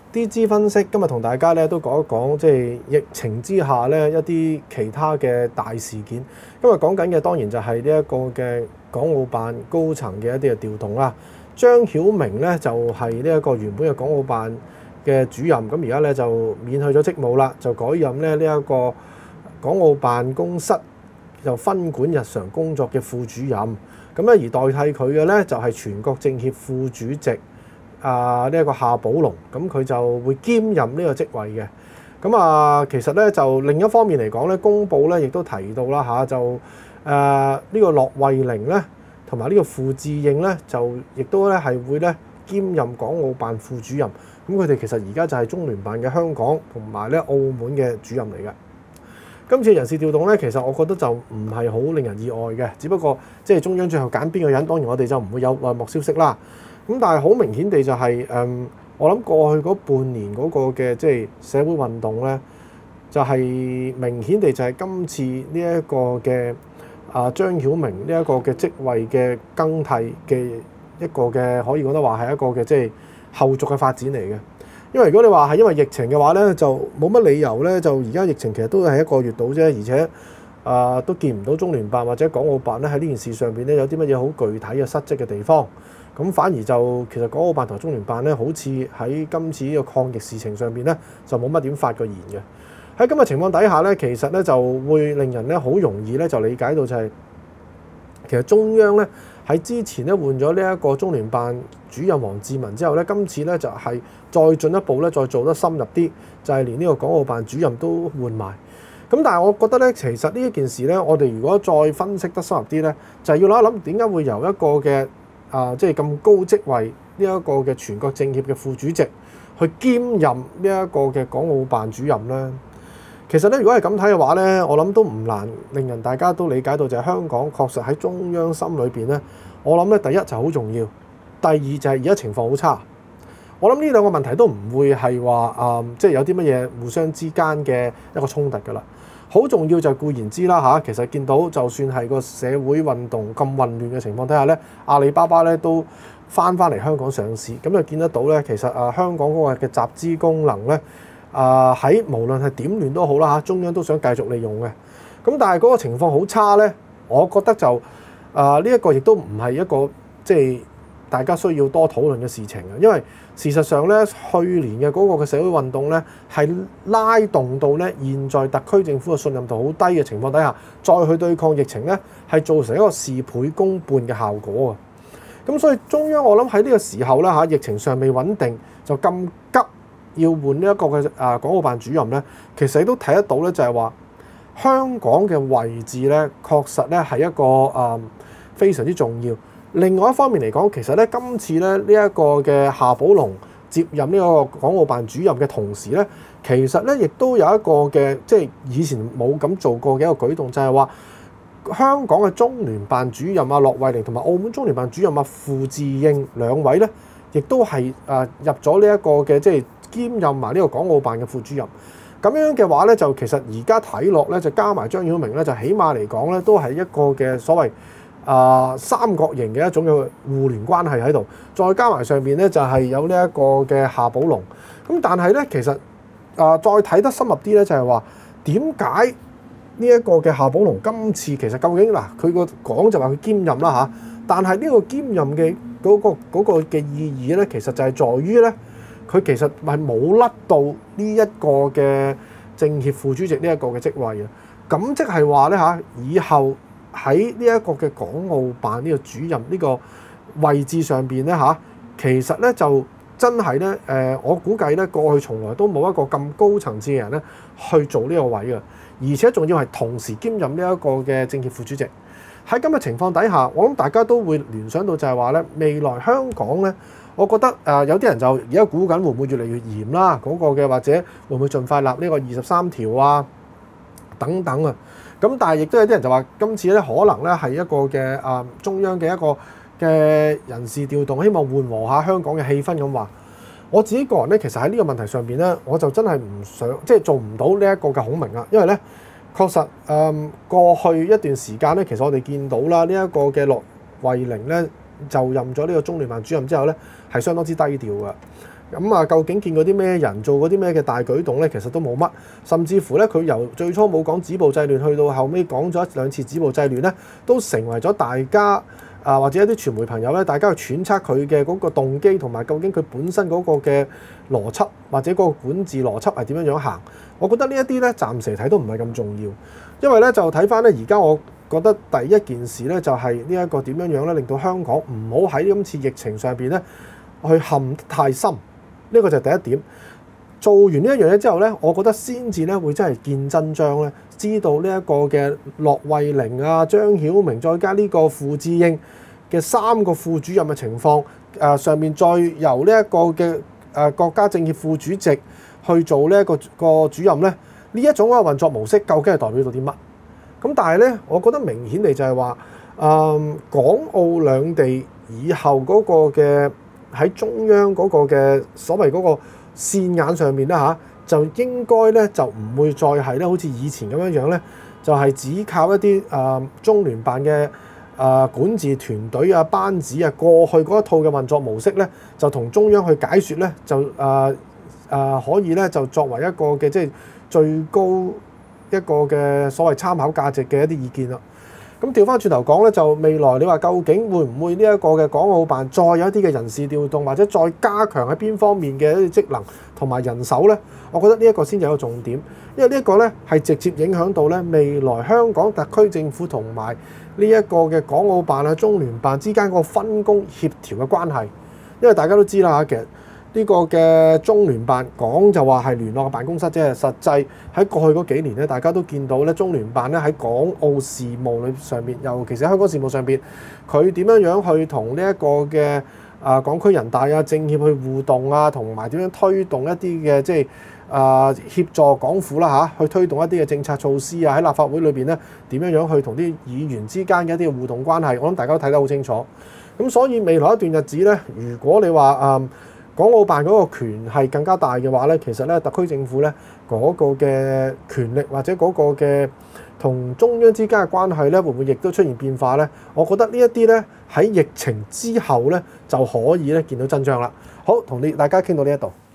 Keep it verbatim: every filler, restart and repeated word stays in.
啲資分析今日同大家咧都講一講，即係疫情之下咧一啲其他嘅大事件。今日講緊嘅當然就係呢一個嘅港澳辦高層嘅一啲嘅調動啦。張曉明咧就係呢一個原本嘅港澳辦嘅主任，咁而家咧就免去咗職務啦，就改任咧呢一個港澳辦公室就分管日常工作嘅副主任。咁咧而代替佢嘅咧就係全國政協副主席。啊！呢、這、一個夏寶龍，咁佢就會兼任呢個職位嘅。咁啊，其實咧就另一方面嚟講咧，公佈咧亦都提到啦嚇，就誒呢、啊這個駱惠寧咧，同埋呢個傅自應咧，就亦都咧係會咧兼任港澳辦副主任。咁佢哋其實而家就係中聯辦嘅香港同埋咧澳門嘅主任嚟嘅。今次人事調動咧，其實我覺得就唔係好令人意外嘅，只不過即係中央最後揀邊個人，當然我哋就唔會有內幕消息啦。咁但係好明顯地就係、是、誒，我諗過去嗰半年嗰個嘅即係社會運動咧，就係、是、明顯地就係今次呢一個嘅啊張曉明呢一個嘅職位嘅更替嘅一個嘅可以講得話係一個嘅即係後續嘅發展嚟嘅。因為如果你話係因為疫情嘅話咧，就冇乜理由咧，就而家疫情其實都係一個月到啫，而且啊、呃、都見唔到中聯辦或者港澳辦咧喺呢件事上邊咧有啲乜嘢好具體嘅失職嘅地方。咁反而就其實港澳辦同中聯辦咧，好似喺今次呢個抗疫事情上邊咧，就冇乜點發過言嘅。喺咁嘅情況底下咧，其實咧就會令人咧好容易咧就理解到就係、是、其實中央咧喺之前咧換咗呢一個中聯辦主任王志民之後咧，今次咧就係再進一步咧再做得深入啲，就係、是、連呢個港澳辦主任都換埋。咁但係我覺得咧，其實呢一件事咧，我哋如果再分析得深入啲咧，就係、是、要諗一諗點解會由一個嘅啊，即係咁高職位呢一個嘅全國政協嘅副主席去兼任呢一個嘅港澳辦主任咧。其實咧，如果係咁睇嘅話咧，我諗都唔難令人大家都理解到，就係香港確實喺中央心裏邊咧，我諗咧第一就好重要，第二就係而家情況好差。我諗呢兩個問題都唔會係話啊，即係有啲乜嘢互相之間嘅一個衝突㗎啦。好重要就固然知啦嚇，其實見到就算係個社會運動咁混亂嘅情況底下咧，阿里巴巴咧都翻翻嚟香港上市，咁就見得到咧，其實啊香港嗰個嘅集資功能咧，啊喺無論係點亂都好啦嚇，中央都想繼續利用嘅。咁但係嗰個情況好差咧，我覺得就啊呢一個亦都唔係一個即係大家需要多討論嘅事情啊，因為事實上咧，去年嘅嗰個嘅社會運動咧，係拉動到咧現在特區政府嘅信任度好低嘅情況底下，再去對抗疫情咧，係造成一個事倍功半嘅效果啊！咁所以中央我諗喺呢個時候咧嚇，疫情尚未穩定，就咁急要換呢一個嘅啊港澳辦主任咧，其實你都睇得到咧，就係話香港嘅位置咧，確實咧係一個啊非常之重要。另外一方面嚟講，其實咧今次咧呢一個嘅夏寶龍接任呢個港澳辦主任嘅同時咧，其實咧亦都有一個嘅即係以前冇咁做過嘅一個舉動，就係話香港嘅中聯辦主任啊駱惠寧同埋澳門中聯辦主任啊傅自應兩位咧，亦都係啊入咗呢一個嘅即係兼任埋呢個港澳辦嘅副主任。咁樣嘅話咧，就其實而家睇落咧，就加埋張曉明咧，就起碼嚟講咧，都係一個嘅所謂啊、呃、三角形嘅一種嘅互聯關係喺度，再加埋上邊咧就係、是、有呢一個嘅夏寶龍。咁但係咧，其實啊、呃、再睇得深入啲咧，就係話點解呢一個嘅夏寶龍今次其實究竟嗱佢個講就話佢兼任啦嚇，但係呢個兼任嘅嗰、那個嘅、那個、意義咧，其實就係在於咧，佢其實係冇甩到呢一個嘅政協副主席呢一個嘅職位啊。咁即係話咧嚇，以後喺呢一個嘅港澳辦呢個主任呢個位置上邊咧嚇，其實咧就真係咧誒，我估計咧過去從來都冇一個咁高層次嘅人咧去做呢個位嘅，而且仲要係同時兼任呢一個嘅政協副主席。喺咁嘅情況底下，我諗大家都會聯想到就係話咧，未來香港咧，我覺得誒、呃、有啲人就而家估緊會唔會越嚟越嚴啦，嗰、那個嘅或者會唔會盡快立呢個二十三條啊等等啊。咁但係亦都有啲人就話今次咧可能咧係一個嘅啊、呃、中央嘅一個嘅人事調動，希望緩和下香港嘅氣氛咁話。我自己個人咧，其實喺呢個問題上邊咧，我就真係唔想即係做唔到呢一個嘅孔明啊，因為咧確實誒、呃、過去一段時間咧，其實我哋見到啦，呢、這、一個嘅駱惠寧咧就任咗呢個中聯辦主任之後咧，係相當之低調嘅。 咁啊，究竟見過啲咩人做過啲咩嘅大舉動咧？其實都冇乜，甚至乎咧，佢由最初冇講止暴制亂，去到後尾講咗一兩次止暴制亂咧，都成為咗大家啊或者一啲傳媒朋友咧，大家去揣測佢嘅嗰個動機同埋究竟佢本身嗰個嘅邏輯或者嗰個管治邏輯係點樣樣行。我覺得呢一啲咧，暫時睇都唔係咁重要，因為咧就睇翻咧而家我覺得第一件事咧就係呢一個點樣樣咧，令到香港唔好喺今次疫情上邊咧去陷得太深。呢個就係第一點。做完呢一樣嘢之後咧，我覺得先至咧會真係見真章咧，知道呢一個嘅駱惠寧啊、張曉明，再加呢個傅志英嘅三個副主任嘅情況。誒、呃、上面再由呢一個嘅誒、呃、國家政協副主席去做呢一個個主任咧，呢一種嘅運作模式究竟係代表到啲乜？咁但係咧，我覺得明顯地就係話，誒、呃、港澳兩地以後嗰個嘅喺中央嗰個嘅所謂嗰個線眼上面咧嚇，就應該咧就唔會再係咧好似以前咁樣樣咧，就係、是、只靠一啲誒、呃、中聯辦嘅誒、呃、管治團隊啊、班子啊，過去嗰一套嘅運作模式咧，就同中央去解説咧，就誒誒、呃呃、可以咧就作為一個嘅即係最高一個嘅所謂參考價值嘅一啲意見啦。咁調翻轉頭講咧，就未來你話究竟會唔會呢一個嘅港澳辦再有一啲嘅人事調動，或者再加強喺邊方面嘅一啲職能同埋人手咧？我覺得呢一個先至係一個重點，因為呢一個咧係直接影響到咧未來香港特區政府同埋呢一個嘅港澳辦啊、中聯辦之間嗰個分工協調嘅關係。因為大家都知啦，其實呢個嘅中聯辦講就話係聯絡嘅辦公室啫，實際喺過去嗰幾年咧，大家都見到咧，中聯辦咧喺港澳事務裏上面，尤其是香港事務上邊，佢點樣樣去同呢一個嘅啊港區人大啊政協去互動啊，同埋點樣推動一啲嘅即係啊協助港府啦嚇，去推動一啲嘅政策措施啊，喺立法會裏邊咧點樣樣去同啲議員之間嘅一啲嘅互動關係，我諗大家都睇得好清楚。咁所以未來一段日子咧，如果你話啊，港澳辦嗰個權係更加大嘅話咧，其實咧特區政府咧嗰個嘅權力或者嗰個嘅同中央之間嘅關係咧，會唔會亦都出現變化咧？我覺得呢一啲咧喺疫情之後咧就可以咧見到真章啦。好，同你大家傾到呢一度。